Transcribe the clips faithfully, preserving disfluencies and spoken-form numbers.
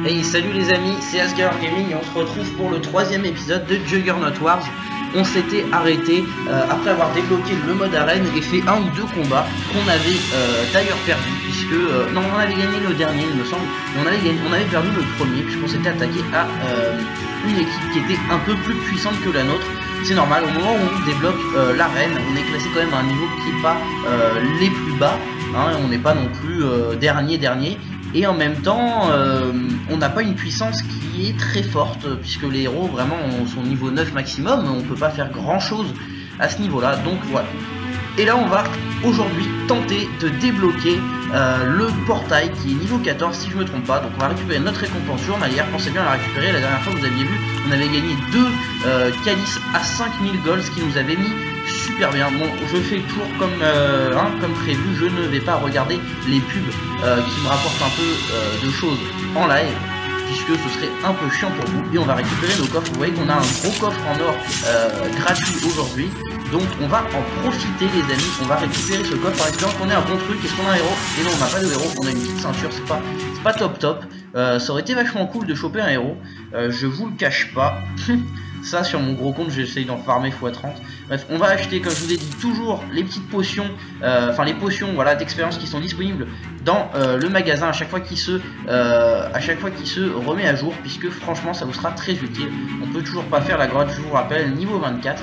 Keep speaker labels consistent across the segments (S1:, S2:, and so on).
S1: Hey, salut les amis, c'est Asgard Gaming et on se retrouve pour le troisième épisode de Juggernaut Wars. On s'était arrêté euh, après avoir débloqué le mode arène et fait un ou deux combats qu'on avait euh, d'ailleurs perdu puisque euh, non on avait gagné le dernier il me semble, mais on avait gagné, on avait perdu le premier puisqu'on s'était attaqué à euh, une équipe qui était un peu plus puissante que la nôtre. C'est normal, au moment où on débloque euh, l'arène, on est classé quand même à un niveau qui n'est pas euh, les plus bas, hein, on n'est pas non plus euh, dernier dernier. Et en même temps, euh, on n'a pas une puissance qui est très forte, puisque les héros vraiment sont niveau neuf maximum, on peut pas faire grand chose à ce niveau là, donc voilà. Et là on va aujourd'hui tenter de débloquer euh, le portail qui est niveau quatorze si je me trompe pas. Donc on va récupérer notre récompense journalière, pensez bien à la récupérer. La dernière fois vous aviez vu, on avait gagné deux euh, calices à cinq mille gold, ce qui nous avait mis super bien. Bon, je fais toujours comme, euh, hein, comme prévu, je ne vais pas regarder les pubs euh, qui me rapportent un peu euh, de choses en live, puisque ce serait un peu chiant pour vous. Et on va récupérer nos coffres. Vous voyez qu'on a un gros coffre en or euh, gratuit aujourd'hui, donc on va en profiter les amis. On va récupérer ce coffre en espérant qu'on ait un bon truc. Est-ce qu'on a un héros? Et non, on n'a pas de héros, on a une petite ceinture, c'est pas, c'est pas top top. Euh, ça aurait été vachement cool de choper un héros, euh, je vous le cache pas. Ça sur mon gros compte j'essaye d'en farmer fois trente. Bref, on va acheter, comme je vous ai dit, toujours les petites potions, euh, enfin les potions voilà, d'expérience qui sont disponibles dans euh, le magasin à chaque fois qu'il se, euh, à chaque fois qu'il se remet à jour, puisque franchement ça vous sera très utile. On peut toujours pas faire la grotte, je vous rappelle, niveau vingt-quatre.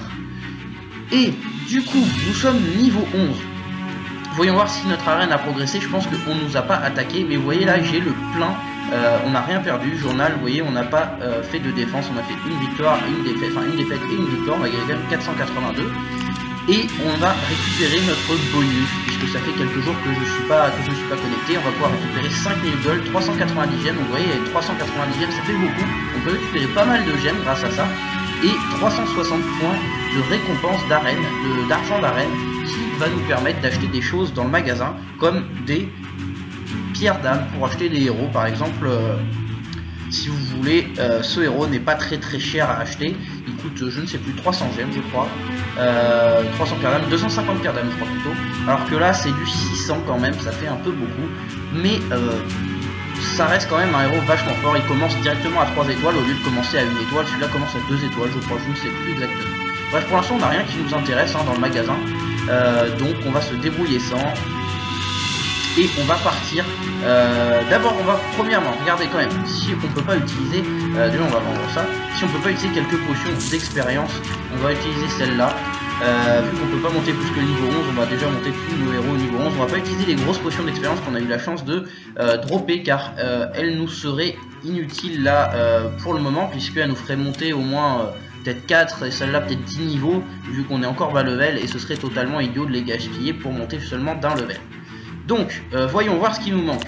S1: Et du coup nous sommes niveau onze. Voyons voir si notre arène a progressé. Je pense qu'on nous a pas attaqué, mais vous voyez là j'ai le plein. Euh, on n'a rien perdu, journal, vous voyez, on n'a pas euh, fait de défense, on a fait une victoire, une défaite, enfin une défaite et une victoire, on va gagner quatre cent quatre-vingt-deux. Et on va récupérer notre bonus, puisque ça fait quelques jours que je suis pas que je ne suis pas connecté. On va pouvoir récupérer cinq mille gold, trois cent quatre-vingt-dix gemmes, donc vous voyez, avec trois cent quatre-vingt-dix gemmes, ça fait beaucoup. On peut récupérer pas mal de gemmes grâce à ça. Et trois cent soixante points de récompense d'arène, d'argent d'arène, qui va nous permettre d'acheter des choses dans le magasin, comme des pierre d'âme pour acheter des héros par exemple. Euh, si vous voulez, euh, ce héros n'est pas très très cher à acheter, il coûte je ne sais plus trois cents gemmes je crois, euh, trois cents pierres d'âme, deux cent cinquante pierres d'âme je crois plutôt, alors que là c'est du six cents quand même, ça fait un peu beaucoup, mais euh, ça reste quand même un héros vachement fort. Il commence directement à trois étoiles au lieu de commencer à une étoile, celui-là commence à deux étoiles je crois, je ne sais plus exactement. Bref, pour l'instant on n'a rien qui nous intéresse hein, dans le magasin, euh, donc on va se débrouiller sans. Et on va partir, euh, d'abord on va, premièrement, regardez quand même, si on peut pas utiliser, euh, déjà on va vendre ça, si on peut pas utiliser quelques potions d'expérience, on va utiliser celle-là, euh, vu qu'on peut pas monter plus que le niveau onze, on va déjà monter tous nos héros au niveau onze, on va pas utiliser les grosses potions d'expérience qu'on a eu la chance de euh, dropper, car euh, elles nous seraient inutiles là euh, pour le moment, puisqu'elles nous feraient monter au moins... Euh, peut-être quatre et celle-là peut-être dix niveaux, vu qu'on est encore bas level, et ce serait totalement idiot de les gaspiller pour monter seulement d'un level. Donc, euh, voyons voir ce qui nous manque.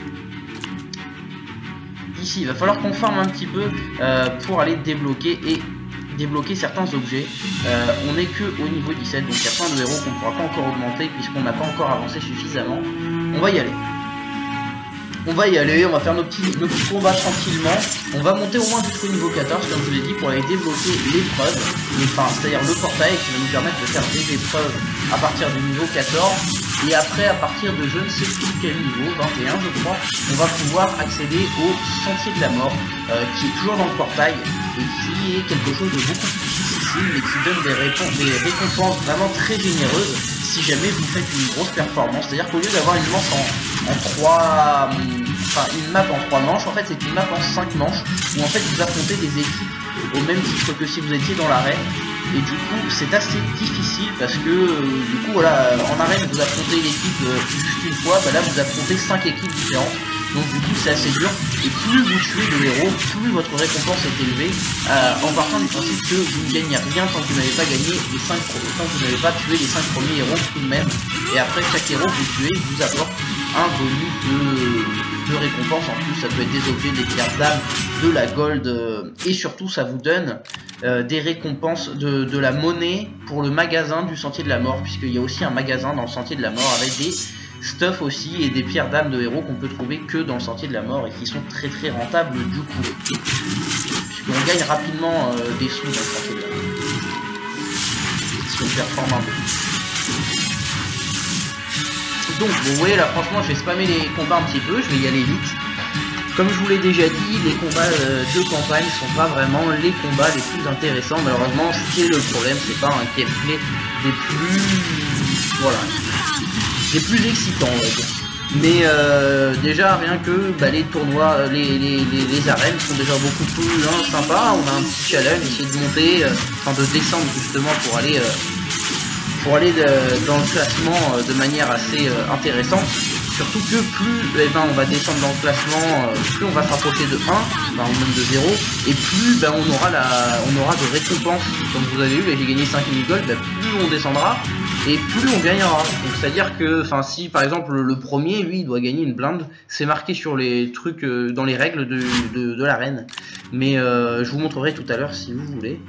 S1: Ici, il va falloir qu'on farme un petit peu euh, pour aller débloquer et débloquer certains objets. Euh, on n'est que au niveau dix-sept, donc il y a plein de héros qu'on ne pourra pas encore augmenter puisqu'on n'a pas encore avancé suffisamment. On va y aller. On va y aller, on va faire nos petits, nos petits combats tranquillement. On va monter au moins jusqu'au niveau quatorze, comme je vous l'ai dit, pour aller débloquer l'épreuve, enfin, c'est-à-dire le portail qui va nous permettre de faire des épreuves à partir du niveau quatorze. Et après, à partir de je ne sais plus quel niveau, vingt et un je crois, on va pouvoir accéder au sentier de la mort, euh, qui est toujours dans le portail, et qui est quelque chose de beaucoup plus difficile, mais qui donne des, des récompenses vraiment très généreuses, si jamais vous faites une grosse performance. C'est-à-dire qu'au lieu d'avoir une manche en, en trois... Enfin, une map en trois manches, en fait c'est une map en cinq manches, où en fait vous affrontez des équipes au même titre que si vous étiez dans l'arène. Et du coup c'est assez difficile parce que euh, du coup voilà, en arène vous affrontez l'équipe euh, juste une fois, bah là vous affrontez cinq équipes différentes, donc du coup c'est assez dur, et plus vous tuez de héros, plus votre récompense est élevée, euh, en partant du principe que vous ne gagnez rien tant que vous n'avez pas gagné les cinq premiers, tant que vous n'avez pas tué les cinq premiers héros tout de même, et après chaque héros que vous tuez vous apporte un bonus de, de récompense. En plus ça peut être des objets, des pierres d'âme, de la gold, euh, et surtout ça vous donne euh, des récompenses de, de la monnaie pour le magasin du sentier de la mort, puisqu'il y a aussi un magasin dans le sentier de la mort avec des stuff aussi et des pierres d'âme de héros qu'on peut trouver que dans le sentier de la mort et qui sont très très rentables du coup, puisqu'on gagne rapidement euh, des sous dans le sentier de la mort si on performe un peu. Donc vous voyez là franchement je vais spammer les combats un petit peu, je vais y aller vite. Comme je vous l'ai déjà dit, les combats euh, de campagne sont pas vraiment les combats les plus intéressants. Malheureusement, c'est le problème, c'est pas un gameplay des plus... Voilà. Des plus excitants, on va dire. Mais euh, déjà, rien que bah, les tournois, les, les, les, les arènes sont déjà beaucoup plus hein, sympas. On a un petit challenge, essayer de monter, euh, enfin de descendre justement pour aller, euh, pour aller de, dans le classement euh, de manière assez euh, intéressante. Surtout que plus eh ben, on va descendre dans le classement, euh, plus on va se rapprocher de un, ben, ou même de zéro, et plus ben, on, aura la, on aura de récompenses. Comme vous avez vu, ben, j'ai gagné cinq mille gold, ben, plus on descendra, et plus on gagnera. Donc c'est-à-dire que si par exemple le, le premier, lui, il doit gagner une blinde, c'est marqué sur les trucs, euh, dans les règles de, de, de l'arène. Mais euh, je vous montrerai tout à l'heure si vous voulez.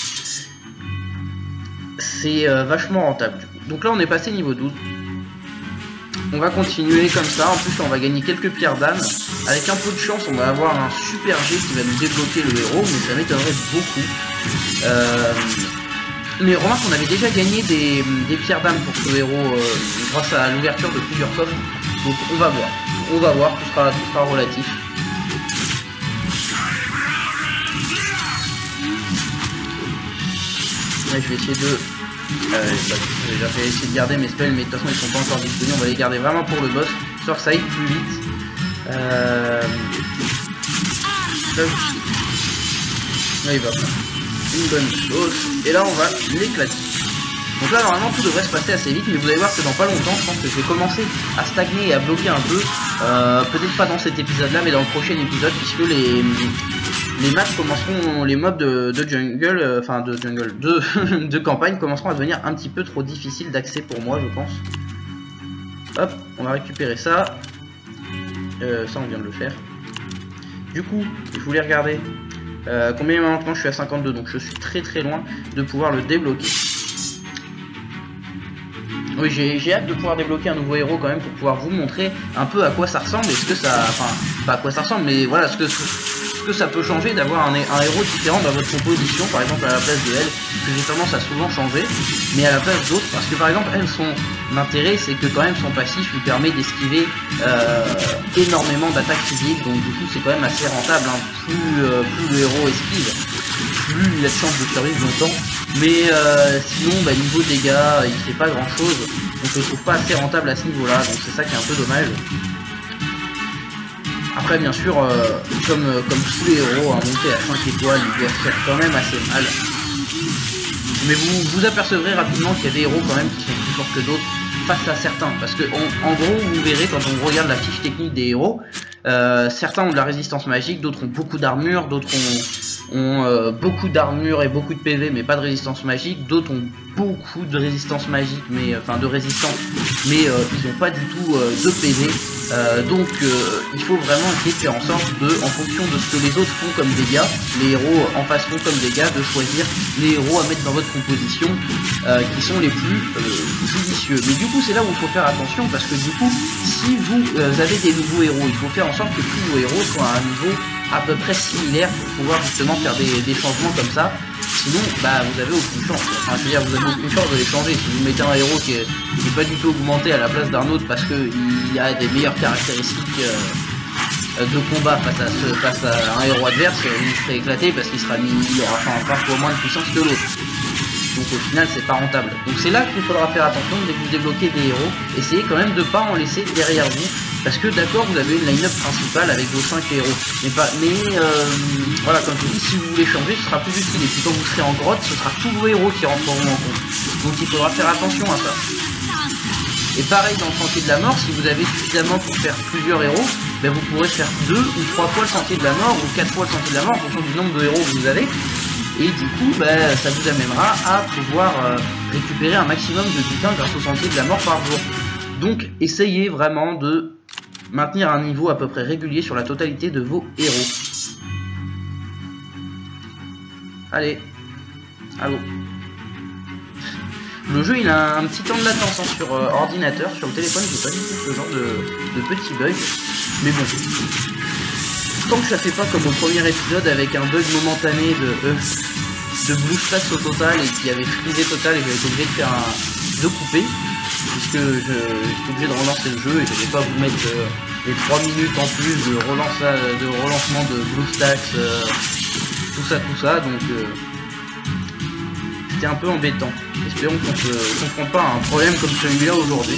S1: C'est euh, vachement rentable du coup. Donc là on est passé niveau douze. On va continuer comme ça, en plus on va gagner quelques pierres d'âme. Avec un peu de chance on va avoir un super G qui va nous débloquer le héros, mais ça m'étonnerait beaucoup. Euh... Mais remarque qu'on avait déjà gagné des, des pierres d'âme pour ce héros euh, grâce à l'ouverture de plusieurs coffres. Donc on va voir, on va voir, tout sera, tout sera relatif. Ouais, je vais essayer de... Euh, j'ai déjà essayé de garder mes spells, mais de toute façon ils sont pas encore disponibles. On va les garder vraiment pour le boss, histoire que ça aille plus vite. Euh... Là il va faire une bonne chose. Et là on va l'éclater. Donc là normalement tout devrait se passer assez vite, mais vous allez voir que dans pas longtemps je pense que je vais commencer à stagner et à bloquer un peu. Euh, Peut-être pas dans cet épisode là, mais dans le prochain épisode, puisque les... Les matchs commenceront, les mobs de, de jungle, euh, enfin de jungle, de, de campagne commenceront à devenir un petit peu trop difficiles d'accès pour moi, je pense. Hop, on va récupérer ça. Euh, ça, on vient de le faire. Du coup, je voulais regarder euh, combien maintenant je suis à cinquante-deux, donc je suis très très loin de pouvoir le débloquer. Oui, j'ai hâte de pouvoir débloquer un nouveau héros quand même pour pouvoir vous montrer un peu à quoi ça ressemble et ce que ça, enfin, pas à quoi ça ressemble, mais voilà ce que ce que ça peut changer d'avoir un, un héros différent dans votre composition, par exemple à la place de elle, que j'ai tendance à souvent changer, mais à la place d'autres, parce que par exemple elle, son intérêt c'est que quand même son passif lui permet d'esquiver euh, énormément d'attaques physiques, donc du coup c'est quand même assez rentable, hein. Plus, euh, plus le héros esquive, plus il a de chance de survivre longtemps, mais euh, sinon bah, niveau dégâts il fait pas grand chose, donc je le trouve pas assez rentable à ce niveau là, donc c'est ça qui est un peu dommage. Après bien sûr, euh, comme, euh, comme tous les héros, à monter à cinq étoiles, ils doivent faire quand même assez mal. Mais vous vous apercevrez rapidement qu'il y a des héros quand même qui sont plus forts que d'autres face à certains. Parce que en, en gros, vous verrez quand on regarde la fiche technique des héros, euh, certains ont de la résistance magique, d'autres ont beaucoup d'armure, d'autres ont, ont euh, beaucoup d'armure et beaucoup de P V mais pas de résistance magique, d'autres ont beaucoup de résistance magique, mais enfin de résistance, mais euh, ils n'ont pas du tout euh, de P V. Euh, donc euh, il faut vraiment essayer de faire en sorte de, en fonction de ce que les autres font comme dégâts, les héros en face font comme dégâts, de choisir les héros à mettre dans votre composition euh, qui sont les plus euh, judicieux. Mais du coup c'est là où il faut faire attention, parce que du coup si vous euh, avez des nouveaux héros, il faut faire en sorte que tous vos héros soient à un niveau à peu près similaire pour pouvoir justement faire des, des changements comme ça. Sinon, bah vous avez aucune chance. Enfin, je veux dire, vous avez aucune chance de les changer. Si vous mettez un héros qui est, qui est pas du tout augmenté à la place d'un autre parce qu'il a des meilleures caractéristiques euh, de combat face à, ce, face à un héros adverse, il serait éclaté parce qu'il sera mis, il aura enfin, vingt fois moins de puissance que l'autre. Donc au final, c'est pas rentable. Donc c'est là qu'il faudra faire attention dès que vous débloquez des héros. Essayez quand même de pas en laisser derrière vous. Parce que d'accord, vous avez une line-up principale avec vos cinq héros, mais pas, mais euh, voilà, comme je vous dis, si vous voulez changer, ce sera plus utile. Et puis quand vous serez en grotte, ce sera tous vos héros qui rentreront en compte. Donc il faudra faire attention à ça. Et pareil dans le sentier de la mort, si vous avez suffisamment pour faire plusieurs héros, ben vous pourrez faire deux ou trois fois le sentier de la mort ou quatre fois le sentier de la mort en fonction du nombre de héros que vous avez. Et du coup, ben, ça vous amènera à pouvoir euh, récupérer un maximum de butin grâce au sentier de la mort par jour. Donc essayez vraiment de maintenir un niveau à peu près régulier sur la totalité de vos héros. Allez, allô. Le jeu il a un petit temps de latence hein, sur euh, ordinateur, sur le téléphone j'ai pas du tout ce genre de, de petits bugs. Mais bon, tant que ça fait pas comme au premier épisode avec un bug momentané de, euh, de blue stack au total et qui avait frisé total et j'avais été obligé de faire un, de couper. Puisque je, je suis obligé de relancer le jeu et je vais pas vous mettre euh, les trois minutes en plus de, relance, de relancement de BlueStacks, euh, tout ça, tout ça, donc euh, c'était un peu embêtant. Espérons qu'on ne se confronte pas à un problème comme celui-là aujourd'hui.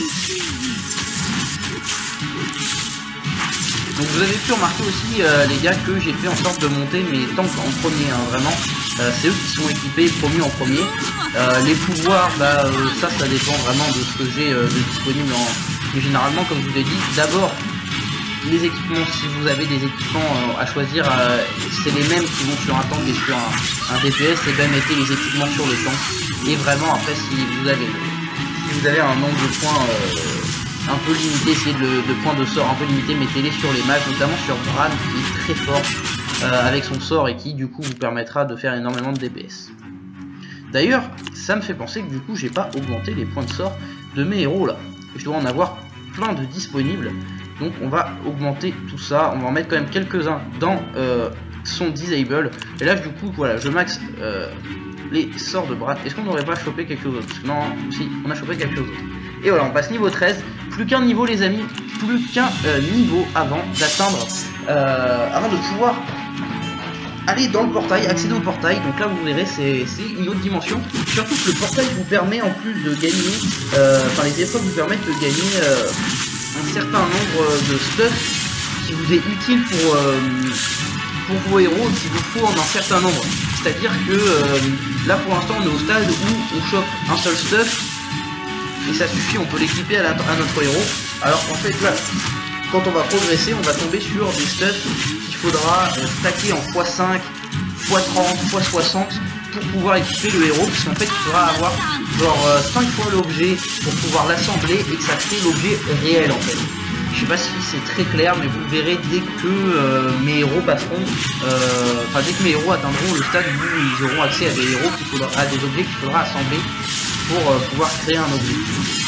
S1: Donc vous avez pu remarquer aussi euh, les gars que j'ai fait en sorte de monter mes tanks en premier, hein, vraiment. Euh, c'est eux qui sont équipés, promus en premier. Euh, les pouvoirs, bah, euh, ça, ça dépend vraiment de ce que j'ai euh, de disponible. En... Mais généralement, comme je vous ai dit, d'abord, les équipements, si vous avez des équipements euh, à choisir, euh, c'est les mêmes qui vont sur un tank et sur un, un D P S, et bien mettez les équipements sur le tank. Et vraiment, après, si vous avez, si vous avez un nombre de points... Euh, un peu limité, essayez de, de points de sort un peu limité, mettez-les sur les mages, notamment sur Bran qui est très fort euh, avec son sort et qui du coup vous permettra de faire énormément de D P S. D'ailleurs, ça me fait penser que du coup j'ai pas augmenté les points de sort de mes héros là. Je dois en avoir plein de disponibles, donc on va augmenter tout ça, on va en mettre quand même quelques-uns dans euh, son disable. Et là du coup voilà, je max euh, les sorts de Bran. Est-ce qu'on n'aurait pas chopé quelque chose d'autre? Parce que non, si, on a chopé quelque chose d'autre. Et voilà, on passe niveau treize. Plus qu'un niveau les amis, plus qu'un euh, niveau avant d'atteindre, euh, avant de pouvoir aller dans le portail, accéder au portail. Donc là vous verrez, c'est une autre dimension. Surtout que le portail vous permet en plus de gagner, euh, enfin les épreuves vous permettent de gagner euh, un certain nombre de stuff qui vous est utile pour, euh, pour vos héros, qu'il vous faut en un certain nombre. C'est-à-dire que euh, là pour l'instant on est au stade où on chope un seul stuff. Et ça suffit, on peut l'équiper à, à notre héros. Alors qu'en fait là, quand on va progresser, on va tomber sur des stuffs qu'il faudra euh, stacker en fois cinq, fois trente, fois soixante pour pouvoir équiper le héros. Puisqu'en fait il faudra avoir genre euh, cinq fois l'objet pour pouvoir l'assembler et que ça crée l'objet réel en fait. Je sais pas si c'est très clair, mais vous le verrez dès que euh, mes héros passeront, euh, enfin dès que mes héros atteindront le stade où ils auront accès à des héros qu'il faudra, à des objets qu'il faudra assembler pour euh, pouvoir créer un objet.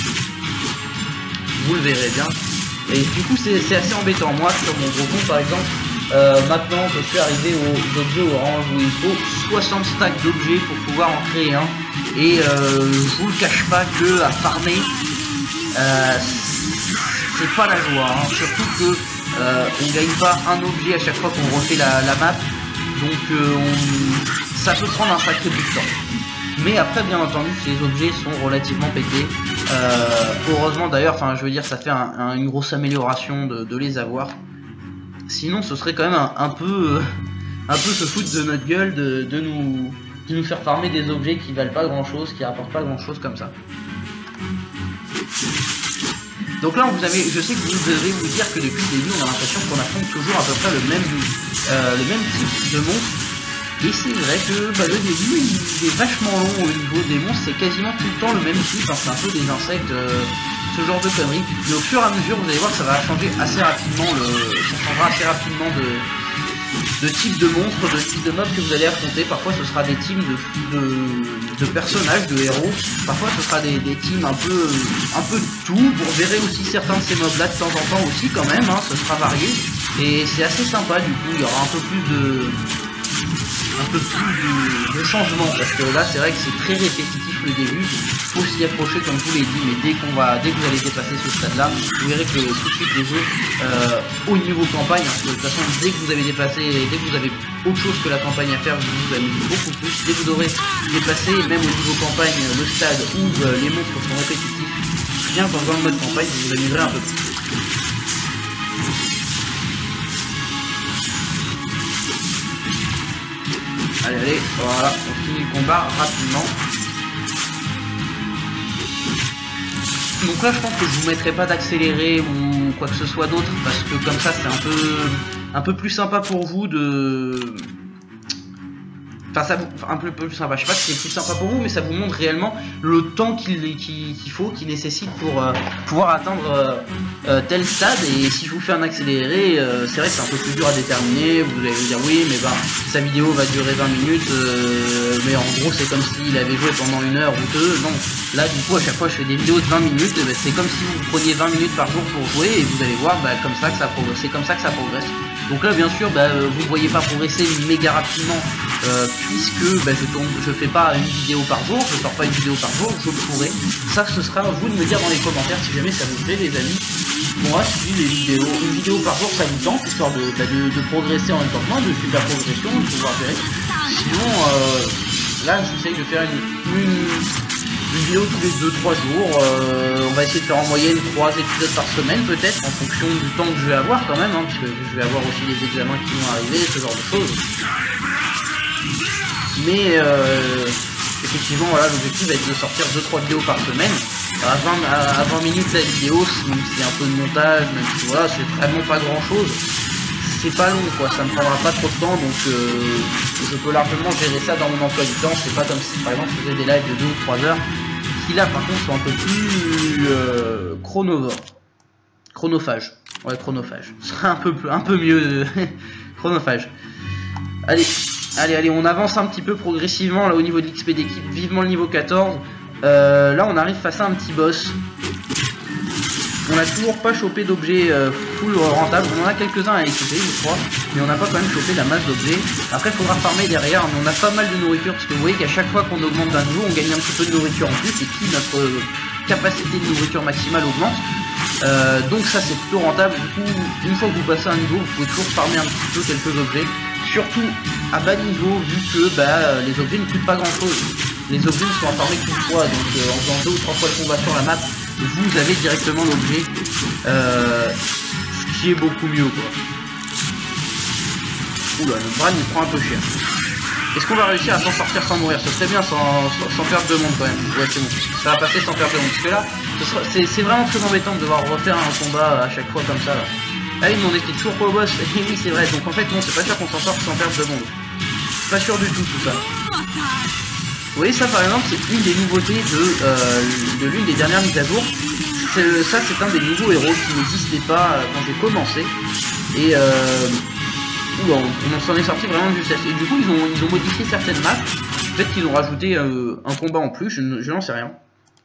S1: Vous le verrez bien. Et du coup c'est assez embêtant. Moi sur mon gros compte par exemple, euh, maintenant je suis arrivé aux objets orange où il faut soixante stacks d'objets pour pouvoir en créer un. Et euh, je vous le cache pas que à farmer, euh, c'est pas la joie. Hein. Surtout que euh, on gagne pas un objet à chaque fois qu'on refait la, la map. Donc euh, on... ça peut prendre un sacré bout de temps. Mais après bien entendu ces objets sont relativement pétés. Euh, heureusement d'ailleurs, enfin je veux dire ça fait un, un, une grosse amélioration de, de les avoir. Sinon ce serait quand même un, un peu un peu se foutre de notre gueule de, de, nous, de nous faire farmer des objets qui valent pas grand chose, qui rapportent pas grand chose comme ça. Donc là vous avez, je sais que vous devez vous dire que depuis le début on a l'impression qu'on affronte toujours à peu près le même, euh, le même type de monstre. Et c'est vrai que bah, le début il est vachement long au niveau des monstres, c'est quasiment tout le temps le même type, hein, c'est un peu des insectes, euh, ce genre de conneries. Mais au fur et à mesure vous allez voir que ça va changer assez rapidement, le, ça changera assez rapidement de, de type de monstre, de type de mob que vous allez affronter. Parfois ce sera des teams de, de, de personnages, de héros, parfois ce sera des, des teams un peu, un peu de tout. Vous verrez aussi certains de ces mobs là de temps en temps aussi quand même, hein, ce sera varié. Et c'est assez sympa du coup, il y aura un peu plus de... un peu plus de, de changement parce que là c'est vrai que c'est très répétitif le début, faut s'y approcher comme je vous l'ai dit, mais dès qu'on va dès que vous allez dépasser ce stade là, vous verrez que tout de suite les jeux euh, au niveau campagne, hein, de toute façon dès que vous avez dépassé, dès que vous avez autre chose que la campagne à faire, vous vous amusez beaucoup plus, dès que vous aurez dépassé même au niveau campagne le stade où euh, les monstres sont répétitifs, bien qu'en jouant le mode campagne vous vous amuserez un peu plus. Allez, allez, voilà, on finit le combat rapidement. Donc là, je pense que je vous mettrai pas d'accélérer ou quoi que ce soit d'autre, parce que comme ça, c'est un peu, un peu plus sympa pour vous de... Enfin, ça vous... un peu plus sympa, je sais pas si c'est plus sympa pour vous, mais ça vous montre réellement le temps qu'il qu'il, qu'il faut, qu'il nécessite pour euh, pouvoir atteindre euh, euh, tel stade. Et si je vous fais un accéléré, euh, c'est vrai que c'est un peu plus dur à déterminer. Vous allez vous dire oui, mais ben sa vidéo va durer vingt minutes, euh, mais en gros c'est comme s'il avait joué pendant une heure ou deux. Non, là du coup à chaque fois je fais des vidéos de vingt minutes, ben, c'est comme si vous preniez vingt minutes par jour pour jouer, et vous allez voir ben, comme ça que ça progresse. C'est comme ça que ça progresse. Donc là bien sûr bah, vous ne voyez pas progresser méga rapidement euh, puisque bah, je tourne, je fais pas une vidéo par jour, je sors pas une vidéo par jour, je pourrais. Ça ce sera à vous de me dire dans les commentaires si jamais ça vous plaît les amis. Moi si les vidéos, une vidéo par jour ça vous tente, histoire de, bah, de, de progresser en même temps que moi, de suivre la progression, de pouvoir gérer. Sinon euh, là j'essaye de faire une, une, une vidéo tous les deux trois jours, euh, on va essayer de faire en moyenne trois épisodes par semaine peut-être, en fonction du temps que je vais avoir quand même, hein, parce que je vais avoir aussi les examens qui vont arriver, ce genre de choses. Mais euh, effectivement voilà, l'objectif va être de sortir deux trois vidéos par semaine. À vingt, à vingt minutes la vidéo, même si c'est un peu de montage, même si voilà, c'est vraiment pas grand chose. C'est pas long quoi, ça me prendra pas trop de temps, donc euh, je peux largement gérer ça dans mon emploi du temps. C'est pas comme si par exemple je faisais des lives de deux ou trois heures, qui là par contre sont un peu plus euh, chronovores. Chronophage. Ouais, chronophage. Ce serait un peu, un peu mieux. Chronophage. Allez, allez, allez, on avance un petit peu progressivement là au niveau de l'X P d'équipe, vivement le niveau quatorze. Euh, là on arrive face à un petit boss. On n'a toujours pas chopé d'objets euh, full rentable, on en a quelques-uns à équiper je crois, mais on n'a pas quand même chopé la masse d'objets. Après il faudra farmer derrière, mais on a pas mal de nourriture, parce que vous voyez qu'à chaque fois qu'on augmente d'un niveau, on gagne un petit peu de nourriture en plus, et puis notre euh, capacité de nourriture maximale augmente. Euh, donc ça c'est plutôt rentable, du coup une fois que vous passez un niveau, vous pouvez toujours farmer un petit peu quelques objets, surtout à bas niveau, vu que bah, les objets ne coûtent pas grand chose. Les objets ne sont à farmer qu'une fois, donc euh, en faisant deux ou trois fois le combat sur la map, vous avez directement l'objet, euh, ce qui est beaucoup mieux quoi. Oula, le bras il prend un peu cher. Est-ce qu'on va réussir à s'en sortir sans mourir? Ce serait bien sans, sans, sans perdre de monde quand même. Ouais c'est bon, ça va passer sans perdre de monde, parce que là, c'est vraiment très embêtant de devoir refaire un combat à chaque fois comme ça là. Ah oui, mais on était toujours pas au boss, et oui c'est vrai, donc en fait non, c'est pas sûr qu'on s'en sorte sans perdre de monde. Pas sûr du tout tout ça. Vous voyez ça par exemple, c'est une des nouveautés de, euh, de l'une des dernières mises à jour. Ça c'est un des nouveaux héros qui n'existait pas quand j'ai commencé. Et euh, oula, on, on s'en est sorti vraiment de justesse. Et du coup ils ont, ils ont modifié certaines maps. Peut-être qu'ils ont rajouté euh, un combat en plus, je, je n'en sais rien.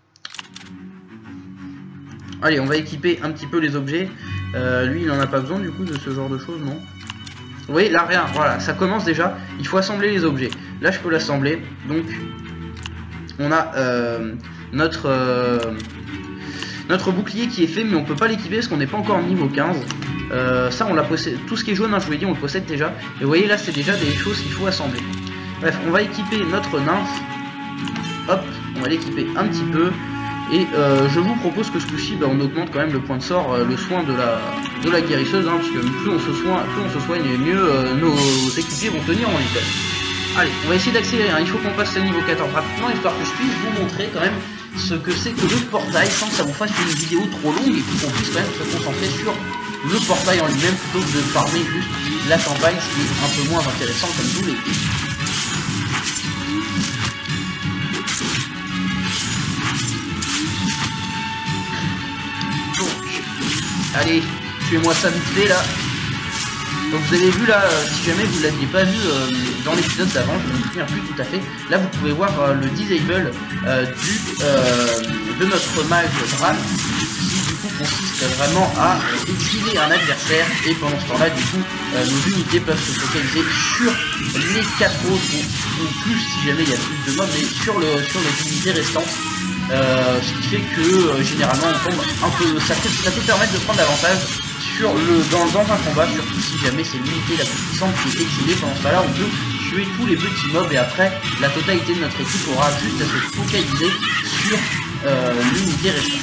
S1: Allez, on va équiper un petit peu les objets. Euh, lui il n'en a pas besoin du coup de ce genre de choses, non? Vous voyez là rien, voilà, ça commence déjà. Il faut assembler les objets. Là je peux l'assembler, donc on a euh, notre euh, notre bouclier qui est fait, mais on peut pas l'équiper parce qu'on n'est pas encore niveau quinze. Euh, ça on l'a possède, tout ce qui est jaune, hein, je vous l'ai dit, on le possède déjà. Et vous voyez là c'est déjà des choses qu'il faut assembler. Bref, on va équiper notre nymphe. Hop, on va l'équiper un petit peu. Et euh, je vous propose que ce coup-ci, bah, on augmente quand même le point de sort, euh, le soin de la, de la guérisseuse, hein, parce que plus on se soigne, plus on se soigne et mieux euh, nos équipiers vont tenir en vitesse. Allez, on va essayer d'accélérer, hein. Il faut qu'on passe le niveau quatorze rapidement, histoire que je puisse vous montrer quand même ce que c'est que le portail, sans que ça vous fasse une vidéo trop longue, et qu'on puisse quand même se concentrer sur le portail en lui-même, plutôt que de farmer juste la campagne, ce qui est un peu moins intéressant comme vous l'avez dit. Allez, tuez-moi ça vite fait là. Donc vous avez vu là, euh, si jamais vous ne l'aviez pas vu euh, dans l'épisode d'avant, je ne me souviens plus tout à fait. Là vous pouvez voir euh, le disable euh, du, euh, de notre mage Bran, qui du coup consiste vraiment à euh, exiler un adversaire, et pendant ce temps-là du coup euh, nos unités peuvent se focaliser sur les quatre autres, ou, ou plus si jamais il y a plus de mobs, mais sur, le, sur les unités restantes. Euh, ce qui fait que euh, généralement on tombe un peu, ça peut, ça peut permettre de prendre l'avantage sur le dans, dans un combat, surtout si jamais c'est l'unité la plus puissante qui est exilée. Pendant ce cas-là on peut tuer tous les petits mobs, et après la totalité de notre équipe aura juste à se focaliser sur euh, l'unité restante.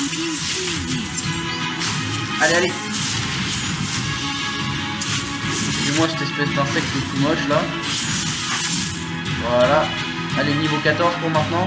S1: Allez allez, excusez-moi cette espèce d'insecte tout moche là. Voilà, allez niveau quatorze pour maintenant.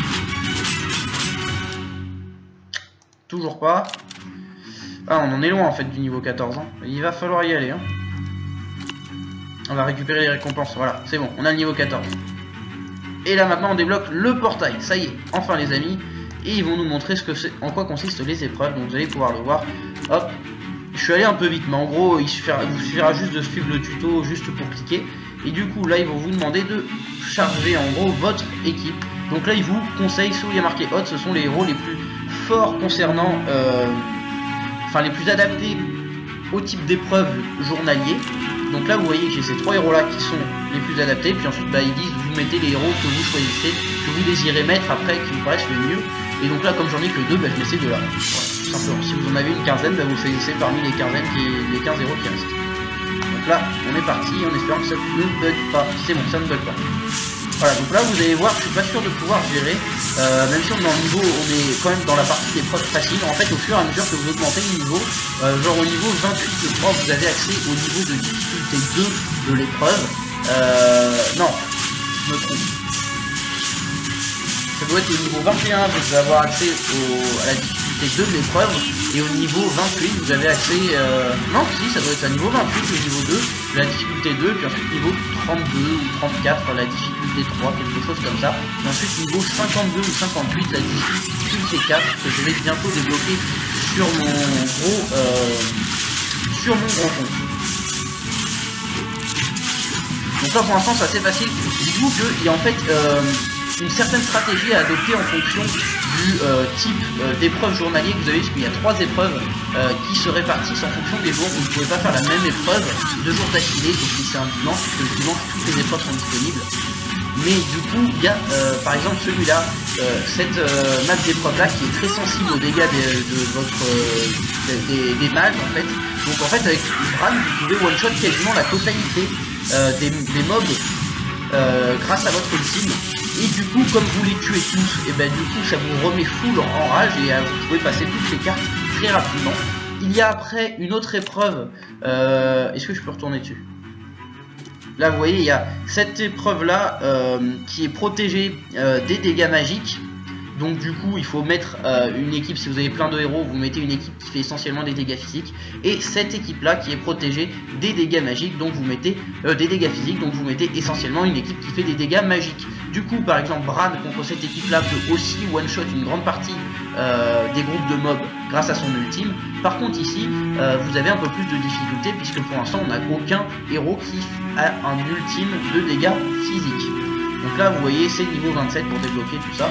S1: Toujours pas. Ah, on en est loin en fait du niveau quatorze. Hein. Il va falloir y aller. Hein. On va récupérer les récompenses. Voilà, c'est bon, on a le niveau quatorze. Et là maintenant on débloque le portail. Ça y est, enfin les amis. Et ils vont nous montrer ce que c'est, en quoi consistent les épreuves. Donc vous allez pouvoir le voir. Hop. Je suis allé un peu vite, mais en gros il suffira, il vous suffira juste de suivre le tuto juste pour cliquer. Et du coup là ils vont vous demander de charger en gros votre équipe. Donc là ils vous conseillent, sous il y a marqué hot, ce sont les héros les plus forts concernant, euh, enfin les plus adaptés au type d'épreuve journalier. Donc là vous voyez que j'ai ces trois héros là qui sont les plus adaptés, puis ensuite bah, ils disent vous mettez les héros que vous choisissez, que vous désirez mettre après, qui vous paraissent le mieux. Et donc là comme j'en ai que deux, bah, je mets ces deux là. Voilà, tout simplement. Si vous en avez une quinzaine, bah, vous choisissez parmi les quinzaines qui, les quinze héros qui restent. Donc là on est parti en espérant que ça ne bug pas. C'est bon, ça ne bug pas. Voilà, donc là vous allez voir, je suis pas sûr de pouvoir gérer, euh, même si on est en niveau, on est quand même dans la partie des preuves faciles. En fait, au fur et à mesure que vous augmentez le niveau, euh, genre au niveau vingt-huit, je crois, vous avez accès au niveau de difficulté deux de l'épreuve. Euh, non, je me trompe. Ça doit être au niveau vingt et un, vous allez avoir accès au, à la difficulté deux de l'épreuve, et au niveau vingt-huit, vous avez accès, euh, non, si, ça doit être à niveau vingt-huit, le niveau deux, la difficulté deux, puis ensuite niveau trente-deux ou trente-quatre, la difficulté trois, quelque chose comme ça. Et ensuite niveau cinquante-deux ou cinquante-huit, la difficulté quatre, que je vais bientôt débloquer sur mon gros, euh, sur mon gros compte. Donc là pour l'instant c'est assez facile. Dites-vous qu'il y a en fait euh, une certaine stratégie à adopter en fonction du euh, type euh, d'épreuve journalier que vous avez, parce qu'il y a trois épreuves euh, qui se répartissent en fonction des jours. Vous ne pouvez pas faire la même épreuve deux jours d'affilée, sauf si c'est un dimanche, parce que le dimanche toutes les épreuves sont disponibles. Mais du coup il y a euh, par exemple celui-là, euh, cette euh, map d'épreuve là qui est très sensible aux dégâts de, de votre euh, des, des mages en fait. Donc en fait avec Bran vous pouvez one shot quasiment la totalité euh, des, des mobs euh, grâce à votre ultime. Et du coup comme vous les tuez tous, et ben du coup ça vous remet full en, en rage et euh, vous pouvez passer toutes les cartes très rapidement. Il y a après une autre épreuve, euh, est-ce que je peux retourner dessus? Là vous voyez il y a cette épreuve là euh, qui est protégée euh, des dégâts magiques. Donc du coup il faut mettre euh, une équipe, si vous avez plein de héros, vous mettez une équipe qui fait essentiellement des dégâts physiques. Et cette équipe là qui est protégée des dégâts magiques, donc vous mettez euh, des dégâts physiques, donc vous mettez essentiellement une équipe qui fait des dégâts magiques. Du coup par exemple Bran contre cette équipe là peut aussi one shot une grande partie euh, des groupes de mobs grâce à son ultime. Par contre ici euh, vous avez un peu plus de difficulté puisque pour l'instant on n'a aucun héros qui a un ultime de dégâts physiques. Donc là vous voyez c'est niveau vingt-sept pour débloquer tout ça.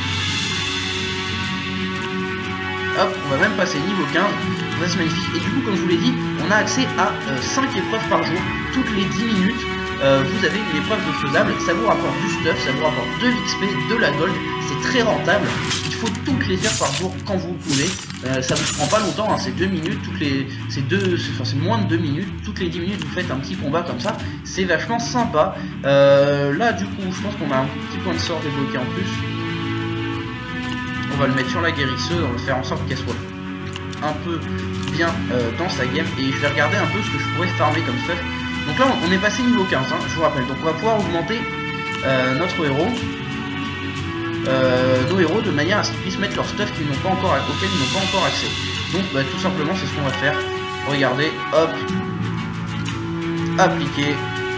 S1: Hop, on va même passer niveau quinze, ça c'est magnifique. Et du coup comme je vous l'ai dit, on a accès à euh, cinq épreuves par jour, toutes les dix minutes. Euh, vous avez une épreuve de faisable, ça vous rapporte du stuff, ça vous rapporte de l'X P, de la gold, c'est très rentable. Il faut toutes les faire par jour quand vous pouvez. Euh, ça vous prend pas longtemps, hein, c'est deux minutes, toutes les. C'est deux. Enfin c'est moins de deux minutes, toutes les dix minutes vous faites un petit combat comme ça, c'est vachement sympa. Euh, là du coup je pense qu'on a un petit point de sort débloqué en plus. On va le mettre sur la guérisseuse, on va faire en sorte qu'elle soit un peu bien euh, dans sa game. Et je vais regarder un peu ce que je pourrais farmer comme stuff. Donc là on est passé niveau quinze, hein, je vous rappelle. Donc on va pouvoir augmenter euh, notre héros, euh, nos héros de manière à ce qu'ils puissent mettre leur stuff qu'ils n'ont pas encore, auquel ils n'ont pas encore accès. Donc bah, tout simplement c'est ce qu'on va faire. Regardez, hop, appliquer.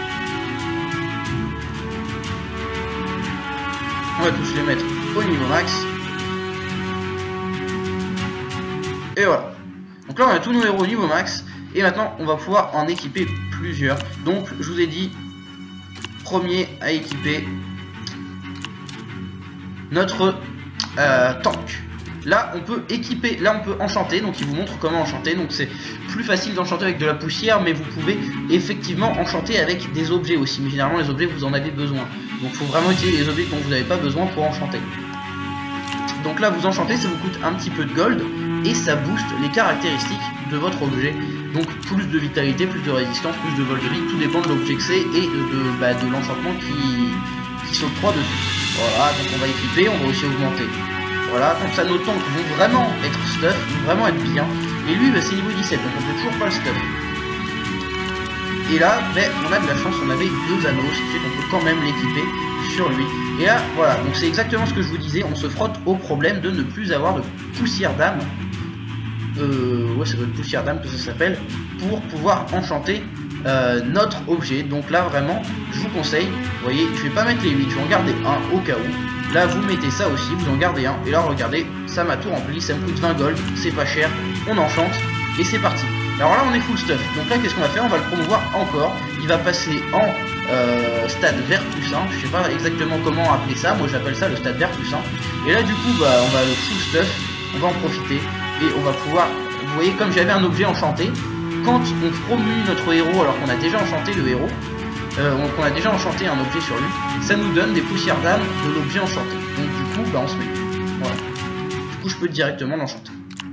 S1: On va tous les mettre au niveau max. Et voilà. Donc là on a tous nos héros au niveau max. Et maintenant on va pouvoir en équiper plusieurs. Donc je vous ai dit, premier à équiper notre euh, tank. Là on peut équiper, là on peut enchanter. Donc il vous montre comment enchanter. Donc c'est plus facile d'enchanter avec de la poussière, mais vous pouvez effectivement enchanter avec des objets aussi. Mais généralement les objets vous en avez besoin. Donc il faut vraiment utiliser les objets dont vous n'avez pas besoin pour enchanter. Donc là vous enchantez, ça vous coûte un petit peu de gold. Et ça booste les caractéristiques de votre objet. Donc plus de vitalité, plus de résistance, plus de vol de vie, tout dépend de l'objet que c'est et de, bah, de l'enchantement qui, qui s'octroie dessus. Voilà, donc on va équiper, on va aussi augmenter. Voilà, comme ça nos tanks vont vraiment être stuff, vont vraiment être bien. Et lui bah, c'est niveau dix-sept, donc on peut toujours pas le stuff. Et là, bah, on a de la chance, on avait deux anneaux, ce qui fait qu'on peut quand même l'équiper sur lui. Et là, voilà, donc c'est exactement ce que je vous disais, on se frotte au problème de ne plus avoir de poussière d'âme. Euh, ouais, ça doit être poussière d'âme que ça s'appelle, pour pouvoir enchanter euh, notre objet. Donc là vraiment je vous conseille, vous voyez je vais pas mettre les huit, je vais en garder un au cas où. Là vous mettez ça aussi, vous en gardez un, et là regardez, ça m'a tout rempli, ça me coûte vingt gold, c'est pas cher, on enchante et c'est parti. Alors là on est full stuff, donc là qu'est-ce qu'on va faire? On va le promouvoir encore, il va passer en euh, stade vert plus un, je sais pas exactement comment appeler ça, moi j'appelle ça le stade vert plus un. Et là du coup bah on va le full stuff, on va en profiter. Et on va pouvoir, vous voyez comme j'avais un objet enchanté, quand on promue notre héros alors qu'on a déjà enchanté le héros, euh, qu'on a déjà enchanté un objet sur lui, ça nous donne des poussières d'âme de l'objet enchanté. Donc du coup, bah, on se met. Voilà. Du coup, je peux directement l'enchanter.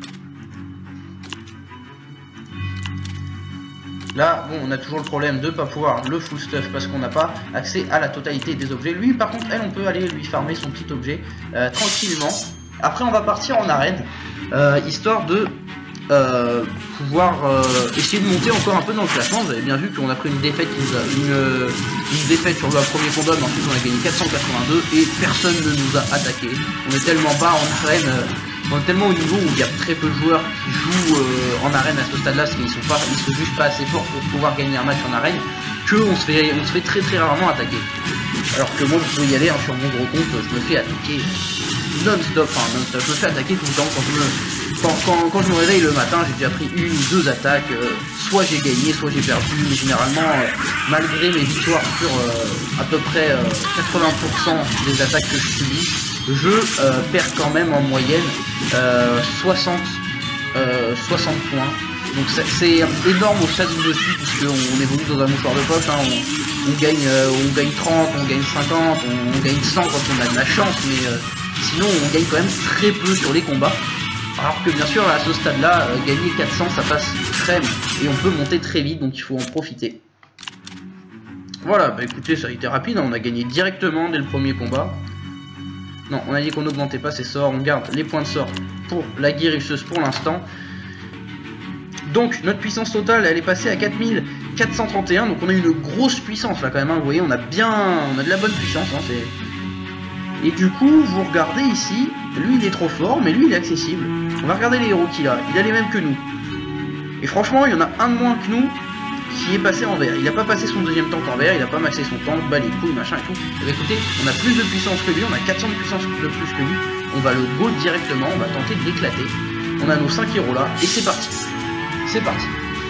S1: Là, bon, on a toujours le problème de ne pas pouvoir le full stuff parce qu'on n'a pas accès à la totalité des objets. Lui, par contre, elle, on peut aller lui farmer son petit objet euh, tranquillement. Après, on va partir en arène, euh, histoire de euh, pouvoir euh, essayer de monter encore un peu dans le classement. Vous avez bien vu qu'on a pris une défaite, une, une, une défaite sur le premier combat, mais ensuite on a gagné quatre cent quatre-vingt-deux et personne ne nous a attaqué. On est tellement bas en arène. Euh, On est tellement au niveau où il y a très peu de joueurs qui jouent euh, en arène à ce stade-là, parce qu'ils sont pas, ils se jugent pas assez forts pour pouvoir gagner un match en arène, que on se fait, on se fait très très rarement attaquer. Alors que moi, vous pouvez y aller hein, sur mon gros compte, je me fais attaquer non-stop, enfin non-stop, je me fais attaquer tout le temps. Quand je me, quand, quand, quand je me réveille le matin, j'ai déjà pris une ou deux attaques, euh, soit j'ai gagné, soit j'ai perdu, mais généralement, euh, malgré mes victoires sur euh, à peu près euh, quatre-vingts pour cent des attaques que je subis, je euh, perds quand même en moyenne euh, soixante, euh, soixante points. Donc c'est énorme au stade où je suis, puisqu'on évolue dans un mouchoir de poche, hein. on, on, gagne, euh, on gagne trente, on gagne cinquante, on, on gagne cent quand on a de la chance, mais euh, sinon on gagne quand même très peu sur les combats. Alors que bien sûr à ce stade là, euh, gagner quatre cents ça passe crème, et on peut monter très vite, donc il faut en profiter. Voilà, bah écoutez, ça a été rapide, hein. On a gagné directement dès le premier combat. Non, on a dit qu'on n'augmentait pas ses sorts, on garde les points de sort pour la guérisseuse pour l'instant. Donc notre puissance totale elle est passée à quatre mille quatre cent trente et un, donc on a une grosse puissance là quand même, hein. Vous voyez on a bien, on a de la bonne puissance, hein, et du coup vous regardez ici, lui il est trop fort mais lui il est accessible. On va regarder les héros qu'il a, il a les mêmes que nous. Et franchement il y en a un de moins que nous qui est passé en vert, il n'a pas passé son deuxième tank en vert, il n'a pas maxé son tank, bah les couilles, machin et tout. Et bah écoutez, on a plus de puissance que lui, on a quatre cents de puissance de plus que lui, on va le go directement, on va tenter de l'éclater. On a nos cinq héros là, et c'est parti. C'est parti.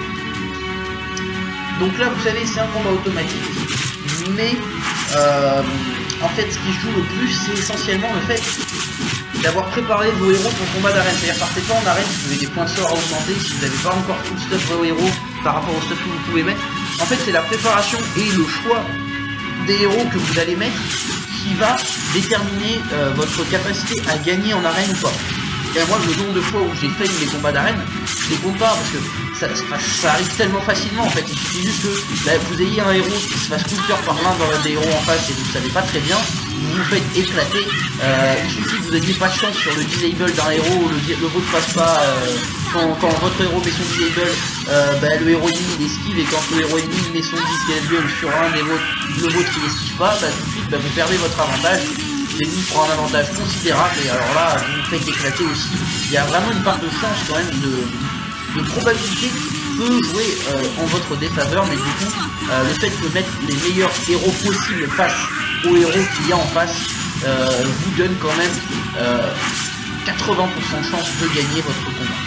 S1: Donc là vous savez c'est un combat automatique, mais euh, en fait ce qui joue le plus c'est essentiellement le fait d'avoir préparé vos héros pour le combat d'arène. C'est-à-dire partez pas en arène si vous avez des points de sort à augmenter, si vous n'avez pas encore full stuff vos héros par rapport au stuff que vous pouvez mettre. En fait c'est la préparation et le choix des héros que vous allez mettre qui va déterminer euh, votre capacité à gagner en arène ou pas. Et moi le nombre de fois où j'ai fait les combats d'arène, je les compte pas parce que ça, ça, ça arrive tellement facilement en fait. Il suffit juste que bah, vous ayez un héros qui se fasse coup de cœur par l'un des héros en face et vous ne savez pas très bien, vous vous faites éclater. Euh, il suffit que vous n'ayez pas de chance sur le disable d'un héros, le, le vôtre passe pas, euh, quand, quand votre héros met son disable, euh, bah, le héros ennemi il esquive, et quand le héros ennemi met son disable sur un des vôtres, le vôtre il esquive pas, bah, tout de suite bah, vous perdez votre avantage. L'ennemi prend un avantage considérable et alors là vous vous faites éclater aussi. Il y a vraiment une part de chance quand même, de, de probabilité qui peut jouer euh, en votre défaveur, mais du coup euh, le fait de mettre les meilleurs héros possibles face aux héros qu'il y a en face euh, vous donne quand même euh, quatre-vingts pour cent de chance de gagner votre combat.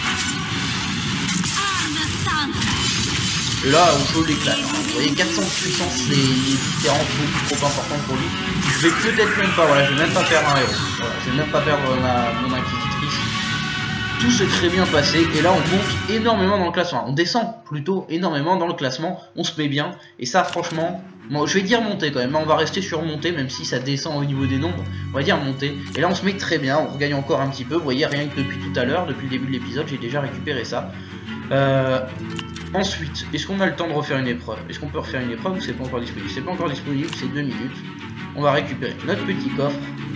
S1: Et là, je l'éclate. Vous voyez, quatre cents de puissance, c'est une différence beaucoup trop importante pour lui. Je vais peut-être même pas, voilà, je vais même pas perdre un héros. Voilà, je vais même pas perdre ma, mon inquisitrice. Tout s'est très bien passé. Et là, on monte énormément dans le classement. On descend plutôt énormément dans le classement. On se met bien. Et ça, franchement, bon, je vais dire monter quand même. On va rester sur monter, même si ça descend au niveau des nombres. On va dire monter. Et là, on se met très bien. On regagne encore un petit peu. Vous voyez, rien que depuis tout à l'heure, depuis le début de l'épisode, j'ai déjà récupéré ça. Euh... Ensuite, est-ce qu'on a le temps de refaire une épreuve? Est-ce qu'on peut refaire une épreuve ou c'est pas encore disponible? C'est pas encore disponible, c'est deux minutes. On va récupérer notre petit coffre.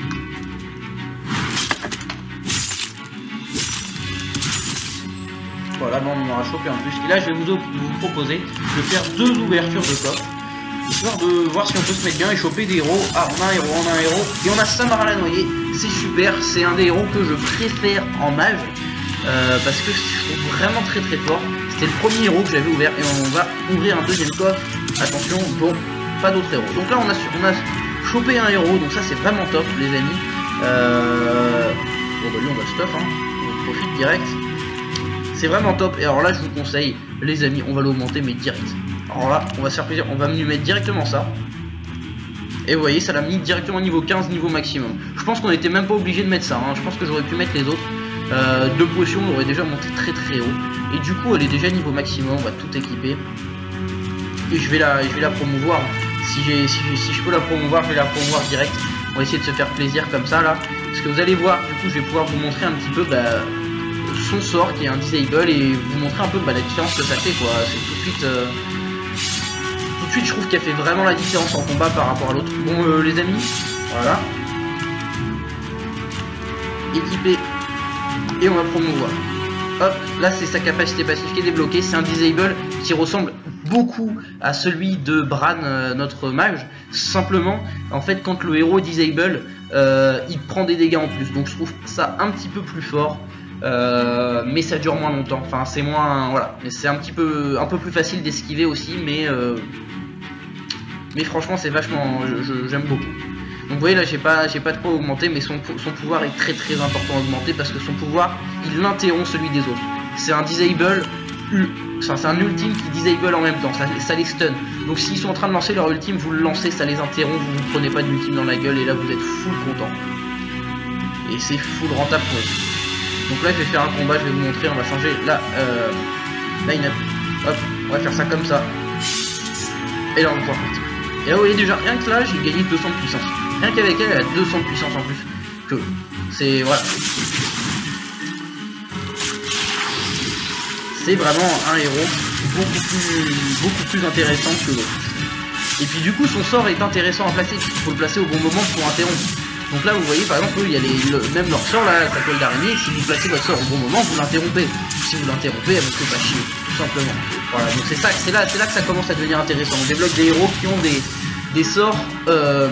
S1: Voilà, bon, on en aura chopé en plus. Et là, je vais vous, vous proposer de faire deux ouvertures de coffre, histoire de voir si on peut se mettre bien et choper des héros. Ah, on a un héros, on a un héros. Et on a Samara la noyée. C'est super, c'est un des héros que je préfère en mage. Euh, parce que je trouve vraiment très très fort. C'était le premier héros que j'avais ouvert et on va ouvrir un deuxième coffre. Attention, bon, pas d'autres héros. Donc là on a, on a chopé un héros, donc ça c'est vraiment top les amis. Euh... Bon bah lui on va stuff, hein. On profite direct. C'est vraiment top et alors là je vous conseille les amis, on va l'augmenter mais direct. Alors là on va se faire plaisir, on va lui mettre directement ça. Et vous voyez ça l'a mis directement niveau quinze, niveau maximum. Je pense qu'on était même pas obligé de mettre ça, hein. Je pense que j'aurais pu mettre les autres. Euh, deux potions, on aurait déjà monté très très haut. Et du coup, elle est déjà niveau maximum, on va tout équiper. Et je vais la, je vais la promouvoir. Si, j'ai, si, si je peux la promouvoir, je vais la promouvoir direct. On va essayer de se faire plaisir comme ça là. Parce que vous allez voir, du coup, je vais pouvoir vous montrer un petit peu bah, son sort qui est un disable et vous montrer un peu bah, la différence que ça fait quoi. C'est tout de suite. Euh... Tout de suite, je trouve qu'elle fait vraiment la différence en combat par rapport à l'autre. Bon, euh, les amis, voilà. Équipé. Et on va promouvoir. Hop, là c'est sa capacité passive qui est débloquée. C'est un disable qui ressemble beaucoup à celui de Bran, euh, notre mage. Simplement, en fait, quand le héros est disable, euh, il prend des dégâts en plus. Donc je trouve ça un petit peu plus fort. Euh, mais ça dure moins longtemps. Enfin, c'est moins. Voilà. Mais c'est un petit peu un peu plus facile d'esquiver aussi. Mais, euh, mais franchement, c'est vachement. J'aime beaucoup. Donc vous voyez là j'ai pas j'ai pas de quoi augmenter, mais son, son pouvoir est très très important à augmenter parce que son pouvoir il interrompt celui des autres. C'est un disable, enfin, c'est un ultime qui disable en même temps, ça, ça les stun. Donc s'ils sont en train de lancer leur ultime, vous le lancez, ça les interrompt, vous ne prenez pas d'ultime dans la gueule et là vous êtes full content. Et c'est full rentable pour eux. Donc là je vais faire un combat, je vais vous montrer, on va changer là euh, line-up. Hop, on va faire ça comme ça. Et là on va pouvoir partir. Et là vous voyez déjà rien que là j'ai gagné deux cents de puissance. Rien qu'avec elle, elle a deux cents de puissance en plus. Que c'est voilà. C'est vraiment un héros beaucoup plus beaucoup plus intéressant que l'autre. Et puis du coup son sort est intéressant à placer. Il faut le placer au bon moment pour interrompre. Donc là vous voyez par exemple eux, il y a les, le, même leur sort là, sa colle d'araignée. Si vous placez votre sort au bon moment, vous l'interrompez. Si vous l'interrompez, elle vous fait pas chier, tout simplement. Voilà, donc c'est ça, c'est là, c'est là que ça commence à devenir intéressant. On débloque des héros qui ont des, des sorts euh,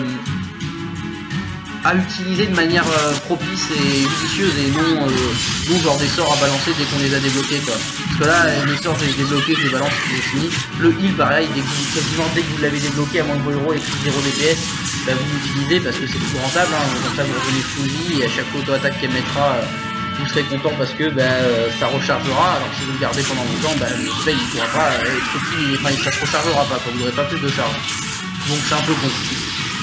S1: à utiliser de manière euh, propice et judicieuse et non, euh, non genre des sorts à balancer dès qu'on les a débloqués quoi. Parce que là les sorts je les débloqués, je les balance, c'est fini. Le heal pareil, dès que vous, quasiment dès que vous l'avez débloqué, à moins que vos héros aient zéro D P S, bah, vous l'utilisez parce que c'est plus rentable, hein. Comme ça vous revenez full vie et à chaque auto-attaque qu'elle mettra, euh, vous serez content parce que bah, euh, ça rechargera. Alors si vous le gardez pendant longtemps, bah, le spell il pourra pas, euh, être petit, enfin ça se rechargera pas, quoi. Vous n'aurez pas plus de charge. Donc c'est un peu compliqué.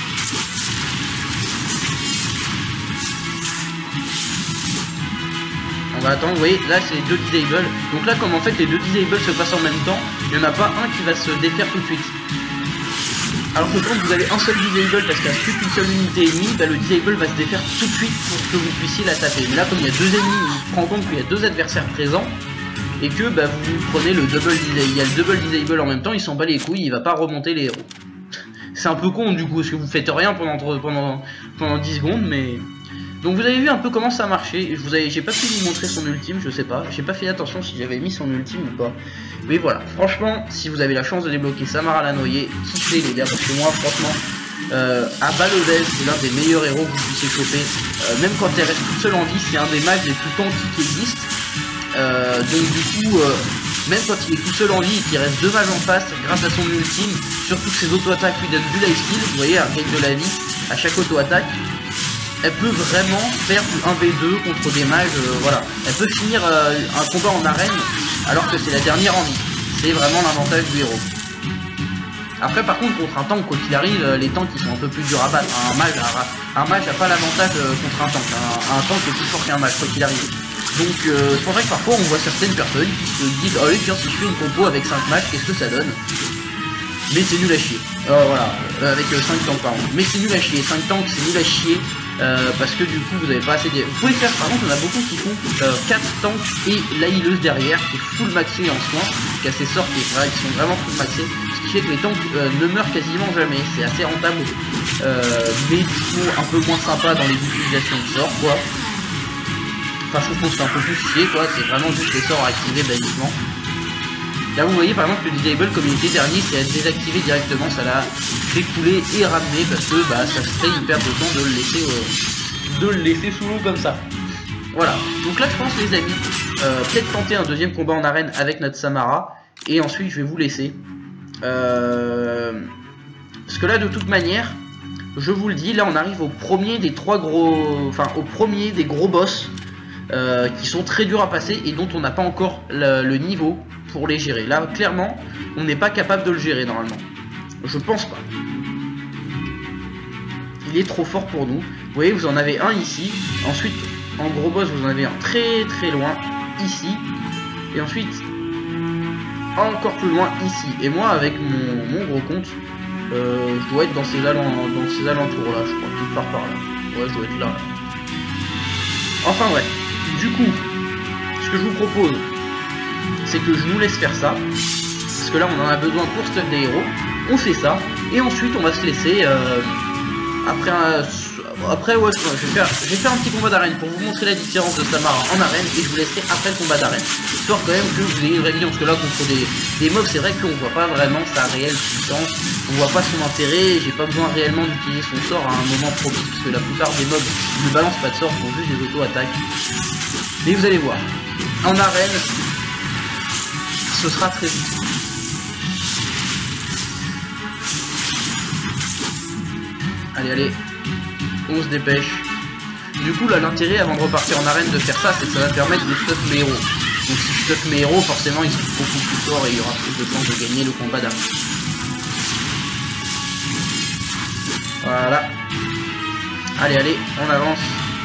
S1: On va attendre, vous voyez, là c'est les deux disables. Donc là comme en fait les deux disables se passent en même temps, il n'y en a pas un qui va se défaire tout de suite. Alors que quand vous avez un seul disable parce qu'il y a plus qu'une seule unité ennemie, bah, le disable va se défaire tout de suite pour que vous puissiez la taper. Mais là comme il y a deux ennemis, il prend compte qu'il y a deux adversaires présents et que bah, vous prenez le double disable. Il y a le double disable en même temps, il s'en bat les couilles, il va pas remonter les héros. C'est un peu con du coup parce que vous faites rien pendant, pendant, pendant dix secondes, mais... Donc vous avez vu un peu comment ça marchait. Je vous avais, j'ai pas pu vous montrer son ultime, je sais pas. J'ai pas fait attention si j'avais mis son ultime ou pas. Mais voilà, franchement, si vous avez la chance de débloquer Samara la noyée, kiffez les gars, parce que moi, franchement, euh, à bas level, c'est l'un des meilleurs héros que vous puissiez choper. Euh, même quand elle reste toute seule en vie, c'est un des mages les plus tanky qui existent. Euh, donc du coup, euh, même quand il est tout seul en vie et qu'il reste deux mages en face, grâce à son ultime, surtout que ses auto-attaques lui donnent du life steal, vous voyez, avec de la vie à chaque auto-attaque. Elle peut vraiment faire du un v deux contre des mages, euh, voilà. Elle peut finir euh, un combat en arène alors que c'est la dernière en vie. C'est vraiment l'avantage du héros. Après par contre contre un tank, quoi qu'il arrive, les tanks ils sont un peu plus durs à battre. Un mage a, un mage a pas l'avantage euh, contre un tank. Un, un tank est plus fort qu'un mage, quoi qu'il arrive. Donc euh, c'est pour ça que parfois on voit certaines personnes qui se disent oh allez tiens si je fais une compo avec cinq mages, qu'est-ce que ça donne? Mais c'est nul à chier. Euh, voilà, euh, avec euh, cinq tanks par contre. Mais c'est nul à chier, cinq tanks c'est nul à chier. Euh, parce que du coup vous avez pas assez de... Vous pouvez faire, par contre on a beaucoup qui font euh, quatre tanks et la healeuse derrière qui est full maxé en soins, qui a ses sorts qui, voilà, qui sont vraiment full maxés, ce qui fait que les tanks euh, ne meurent quasiment jamais, c'est assez rentable, euh, mais du coup un peu moins sympa dans les utilisations de sorts quoi. Enfin je trouve que c'est un peu plus chier quoi, c'est vraiment juste les sorts à activer basiquement. Là vous voyez par exemple le disable comme il était dernier, c'est à désactiver directement, ça l'a découlé et ramené parce que bah, ça serait une perte de temps de le laisser euh, de le laisser sous l'eau comme ça. Voilà, donc là je pense les amis, euh, peut-être tenter un deuxième combat en arène avec notre Samara et ensuite je vais vous laisser. Euh, parce que là de toute manière, je vous le dis, là on arrive au premier des trois gros, enfin au premier des gros boss euh, qui sont très durs à passer et dont on n'a pas encore le, le niveau pour les gérer. Là clairement on n'est pas capable de le gérer normalement. Je pense pas. Il est trop fort pour nous. Vous voyez vous en avez un ici. Ensuite en gros boss, vous en avez un très très loin, ici. Et ensuite, encore plus loin, ici. Et moi, avec mon, mon gros compte, euh, je dois être dans ces, alent dans ces alentours là, je crois, quelque part par là. Ouais, je dois être là. Enfin bref, du coup, ce que je vous propose, c'est que je nous laisse faire ça. Parce que là, on en a besoin pour stuff des héros. On fait ça. Et ensuite, on va se laisser... Euh, après, un, après ouais, je vais, faire, je vais faire un petit combat d'arène pour vous montrer la différence de Samara en arène. Et je vous laisserai après le combat d'arène. Histoire quand même que vous ayez une vraie vision. Parce que là, contre des, des mobs, c'est vrai qu'on voit pas vraiment sa réelle puissance. On voit pas son intérêt. J'ai pas besoin réellement d'utiliser son sort à un moment propice. Parce que la plupart des mobs ne balancent pas de sort pour juste des auto-attaques. Mais vous allez voir. En arène, ce sera très vite. Allez, allez, on se dépêche. Du coup, là, l'intérêt avant de repartir en arène de faire ça, c'est que ça va me permettre de stuff mes héros. Donc, si je stuff mes héros, forcément, ils sont beaucoup plus forts et il y aura plus de chances de gagner le combat d'arène. Voilà. Allez, allez, on avance.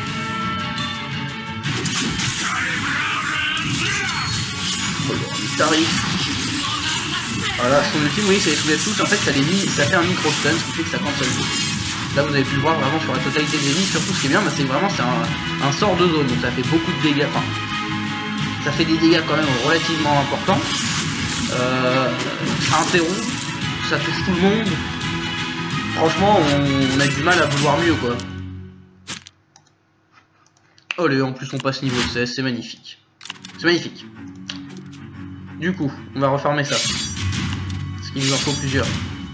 S1: Tarif. Voilà, son ultime, oui, c'est les soulève tous. En fait, ça, les mis, ça fait un micro stun, ce qui fait que ça cancel tout. Là, vous avez pu le voir vraiment sur la totalité des ennemis. Surtout, ce qui est bien, bah, c'est vraiment c'est un, un sort de zone, donc ça fait beaucoup de dégâts. Enfin, ça fait des dégâts quand même relativement importants. Euh, ça interrompt, ça touche tout le monde. Franchement, on, on a du mal à vouloir mieux, quoi. Oh, les, en plus, on passe niveau seize, c'est magnifique. C'est magnifique. Du coup, on va refarmer ça. Parce qu'il nous en faut plusieurs.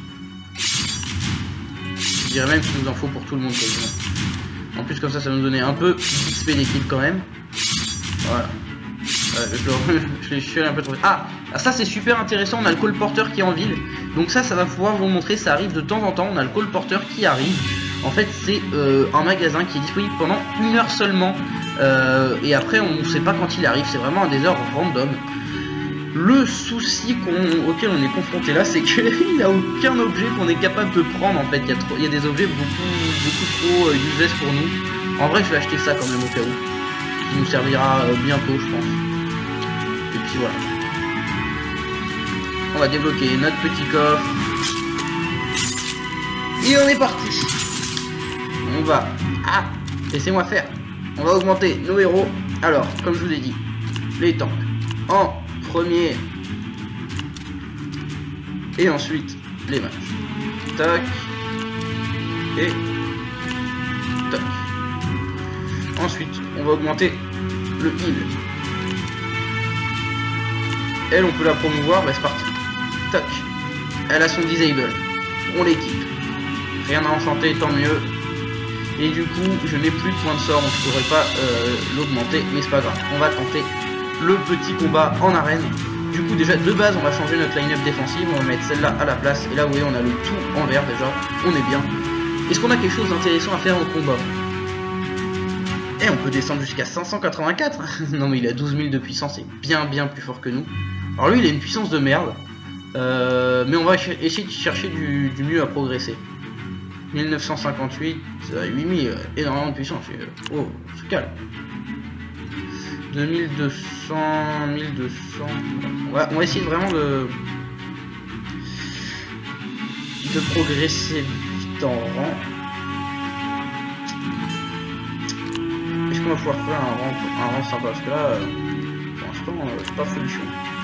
S1: Je dirais même qu'il nous en faut pour tout le monde quasiment. En plus comme ça, ça va nous donner un peu d'X P d'équipe quand même. Voilà. Euh, je je suis allé un peu trop vite. Ah, ça c'est super intéressant, on a le colporteur qui est en ville. Donc ça, ça va pouvoir vous montrer, ça arrive de temps en temps, on a le colporteur qui arrive. En fait, c'est euh, un magasin qui est disponible pendant une heure seulement. Euh, et après, on ne sait pas quand il arrive, c'est vraiment à des heures random. Le souci qu'on, auquel on est confronté là, c'est qu'il n'y a aucun objet qu'on est capable de prendre en fait. Il y a, trop, il y a des objets beaucoup, beaucoup trop euh, useless pour nous. En vrai, je vais acheter ça quand même au cas où. Qui nous servira euh, bientôt, je pense. Et puis voilà. On va débloquer notre petit coffre. Et on est parti. On va... Ah, laissez-moi faire. On va augmenter nos héros. Alors, comme je vous ai dit, les tanks. En premier et ensuite les mages. Tac et tac. Ensuite on va augmenter le heal. Elle, on peut la promouvoir, bah c'est parti. Tac. Elle a son disable, on l'équipe. Rien à enchanter, tant mieux. Et du coup je n'ai plus de points de sort, donc je pourrais pas euh, l'augmenter, mais c'est pas grave, on va tenter le petit combat en arène. Du coup déjà de base on va changer notre line-up défensive, on va mettre celle-là à la place. Et là vous voyez on a le tout en vert déjà, on est bien. Est-ce qu'on a quelque chose d'intéressant à faire au combat? Et on peut descendre jusqu'à cinq cent quatre-vingt-quatre. Non mais il a douze mille de puissance, c'est bien bien plus fort que nous. Alors lui il a une puissance de merde, euh, mais on va essayer de chercher du, du mieux à progresser. mille neuf cent cinquante-huit, huit mille, énormément de puissance. Oh, on se calme. deux mille deux cents, mille deux cents. On va, on va essayer vraiment de de progresser vite en rang. Est-ce qu'on va pouvoir faire un rang, un rang sympa? Parce que là, euh, pour l'instant, euh, c'est pas folichon.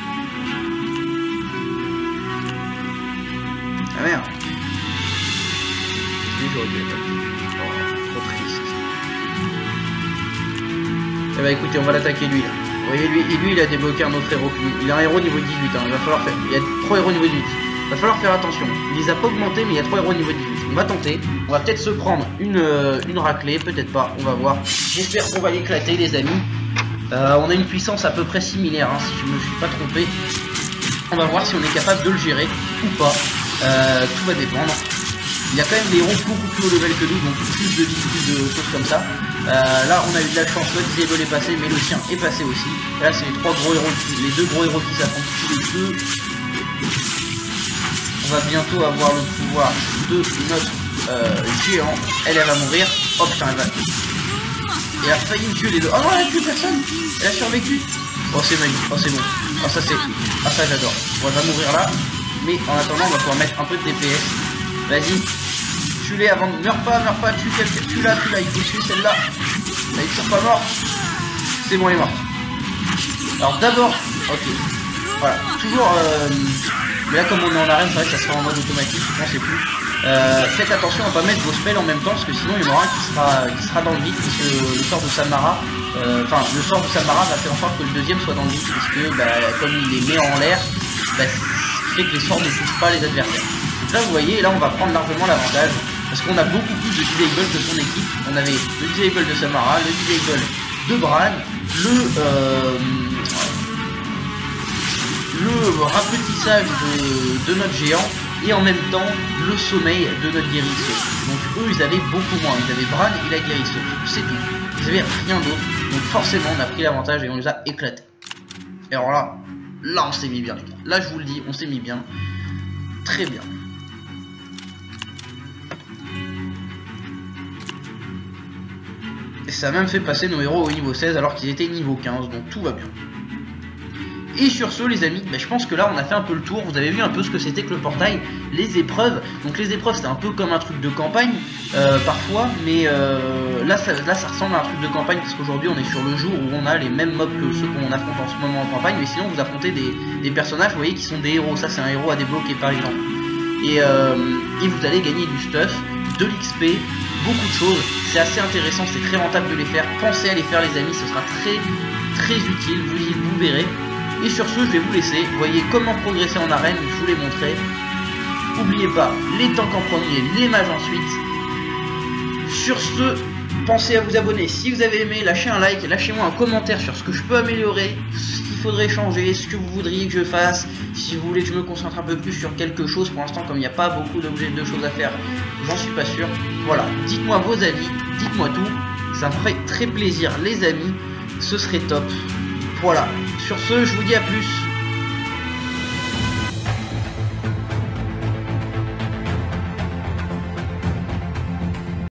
S1: Ah merde. J'aurais dû être oh, trop triste. Eh bah écoutez, on va l'attaquer lui là. Vous voyez lui, et lui il a débloqué un autre héros. Il a un héros niveau dix-huit, hein. Il va falloir faire. Il y a trois héros niveau dix-huit. Il va falloir faire attention. Il les a pas augmentés, mais il y a trois héros niveau dix-huit. On va tenter. On va peut-être se prendre une, euh, une raclée, peut-être pas. On va voir. J'espère qu'on va l'éclater les amis. Euh, on a une puissance à peu près similaire, hein, si je me suis pas trompé. On va voir si on est capable de le gérer ou pas. Euh, tout va dépendre. Il y a quand même des héros beaucoup plus haut level que nous, donc plus de vie, plus de choses comme ça. Euh, là, on a eu de la chance, notre disable est passé, mais le sien est passé aussi. Et là, c'est les trois gros héros, les deux gros héros qui s'affrontent tous les deux. On va bientôt avoir le pouvoir de notre euh, géant. Elle, elle va mourir. Oh putain, elle va. Et elle a failli me tuer les deux. Oh non, elle a tué personne. Elle a survécu. Oh c'est magique, oh c'est bon. Oh ça c'est... Ah ça j'adore. Bon, elle va mourir là. Mais en attendant on va pouvoir mettre un peu de D P S. Vas-y. Tue-les avant de... Meurs pas, meurs pas, tue quelqu'un. Tue-la, tue-la, il faut tuer celle-là. Là il ne pas mort. C'est bon, elle est morte. Alors d'abord... Ok. Voilà. Toujours... Euh... Mais là comme on est en arène, c'est vrai que ça sera en mode automatique, je ne sais plus. Euh, faites attention à ne pas mettre vos spells en même temps, parce que sinon il y en aura un qui sera, qui sera dans le vide, puisque le sort de Samara, enfin euh, le sort de Samara va faire en sorte que le deuxième soit dans le vide, puisque bah, comme il les met en l'air, bah, ce qui fait que les sorts ne touchent pas les adversaires. Donc là vous voyez, là on va prendre largement l'avantage, parce qu'on a beaucoup plus de disable que son équipe. On avait le disable de Samara, le disable de Bran, le... Euh, le rapetissage de, de notre géant et en même temps le sommeil de notre guérisseuse. Donc eux ils avaient beaucoup moins, ils avaient Bran et la guérisseuse, c'est tout, ils avaient rien d'autre, donc forcément on a pris l'avantage et on les a éclatés. Et alors là, là on s'est mis bien les gars, là je vous le dis, on s'est mis bien, très bien. Et ça a même fait passer nos héros au niveau seize alors qu'ils étaient niveau quinze, donc tout va bien. Et sur ce les amis, bah, je pense que là on a fait un peu le tour, vous avez vu un peu ce que c'était que le portail, les épreuves. Donc les épreuves c'était un peu comme un truc de campagne euh, parfois, mais euh, là, ça, là ça ressemble à un truc de campagne parce qu'aujourd'hui on est sur le jour où on a les mêmes mobs que ceux qu'on affronte en ce moment en campagne, mais sinon vous affrontez des, des personnages, vous voyez, qui sont des héros. Ça c'est un héros à débloquer par exemple. Et, euh, et vous allez gagner du stuff, de l'X P, beaucoup de choses, c'est assez intéressant, c'est très rentable de les faire, pensez à les faire les amis, ce sera très très utile, vous, vous verrez. Et sur ce, je vais vous laisser. Vous voyez comment progresser en arène, je vous l'ai montré. N'oubliez pas, les tanks en premier, les mages ensuite. Sur ce, pensez à vous abonner. Si vous avez aimé, lâchez un like, lâchez-moi un commentaire sur ce que je peux améliorer, ce qu'il faudrait changer, ce que vous voudriez que je fasse. Si vous voulez que je me concentre un peu plus sur quelque chose, pour l'instant, comme il n'y a pas beaucoup d'objets de choses à faire, j'en suis pas sûr. Voilà, dites-moi vos avis, dites-moi tout. Ça me ferait très plaisir, les amis. Ce serait top. Voilà, sur ce, je vous dis à plus.